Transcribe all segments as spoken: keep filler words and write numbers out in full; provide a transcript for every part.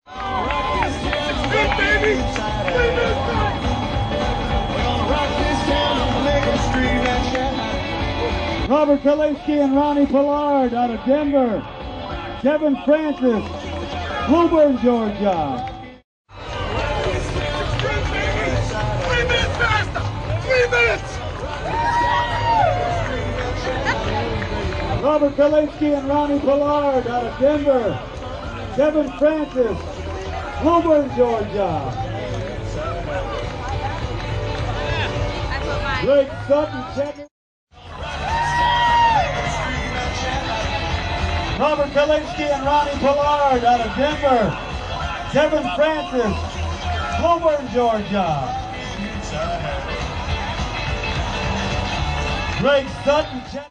Robert Kalinsky and Ronnie Pollard out of Denver. Kevin Francis, Woburn, Georgia. Three minutes faster! Three minutes! Robert Kalinsky and Ronnie Pollard out of Denver. Kevin Francis, Woburn, Georgia. Blake Sutton, Checker. Robert Kalinsky and Ronnie Pollard out of Denver. Kevin Francis, Woburn, Georgia. Blake Sutton, Checker.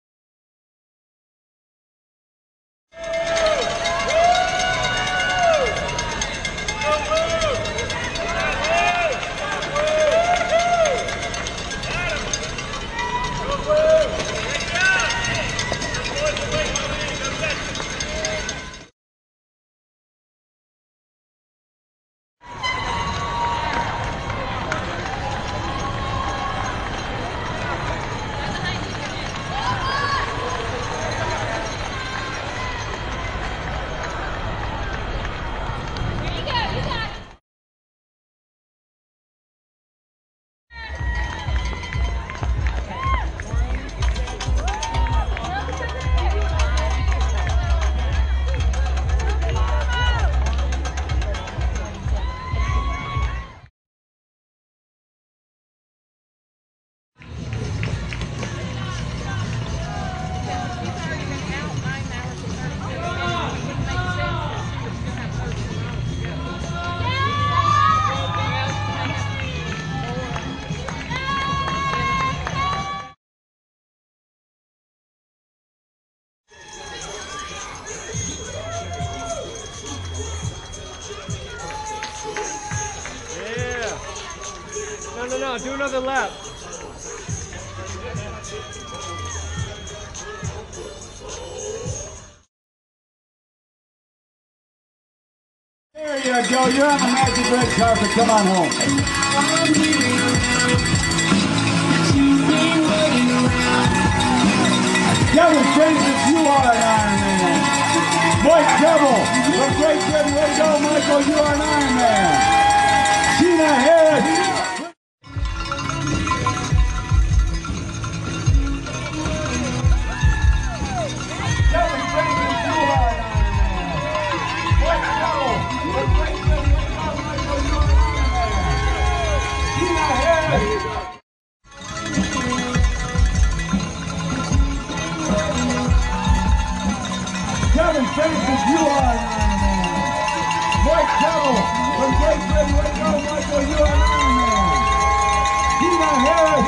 No, no, no, do another lap. There you go, you're on the magic red carpet, come on home. Kevin Francis, you are an Iron Man. Mike Devil, from Great Britain, way to go, Michael, you are an Iron Man. Sheena Harris. Kevin Francis, you are an Iron Man. Mike Devil, from Great Britain, way to go, Michael, you are an Iron Man. Sheena Harris. Kevin Francis, you are an Iron Man. Mike Devil, from Great Britain, way to go, Michael, you are an Iron Man. Sheena Harris.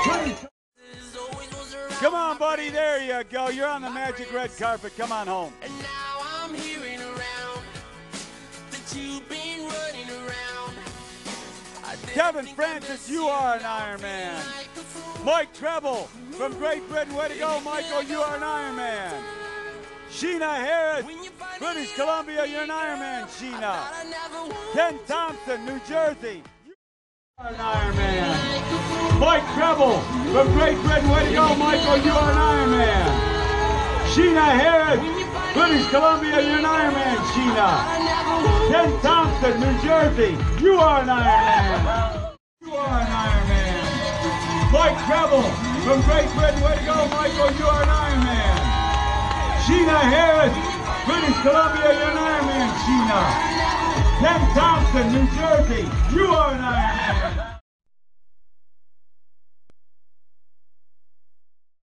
Come on, buddy, there you go. You're on the magic red carpet. Come on home. And now I'm hearing around that you've been running around. Kevin Francis, you are an Iron Man. Mike Treble, from Great Britain, way to go, Michael, you are an Iron Man. Sheena Harris, British Columbia, you're an Iron Man, Sheena. Ken Thompson, New Jersey, you are an Iron Man. Mike Treble, from Great Britain, way to go, Michael, you are an Iron Man. Sheena Harris, British Columbia, you're an Iron Man, Sheena. Ken Thompson, New Jersey, you are an Iron Man. You are an Iron Man. Mike Treble, from Great Britain, way to go, Michael, you are an Iron Man. Sheena Harris, British Columbia, you're an Iron Man, Sheena. Ken Thompson, New Jersey, you are an Iron Man.